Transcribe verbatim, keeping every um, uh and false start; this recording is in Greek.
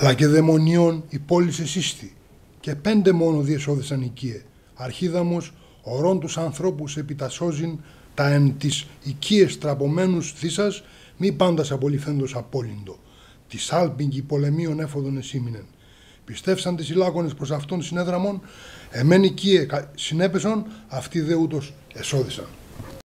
Λακεδαιμονίων η πόλη σε σύστη, και πέντε μόνο διεσώθησαν οικίε. Αρχίδαμος ορών τους ανθρώπους επιτασσόζειν τα εν τις οικίες τραπομένους θύσας, μη πάντας απολυθέντος απόλυντο. Της άλπιγγι πολεμίων έφοδον εσήμινεν. Πιστεύσαν τις ηλάκονες προς αυτόν συνέδραμον, εμέν οικίε συνέπεσον, αυτοί δε ούτως εσώδησαν.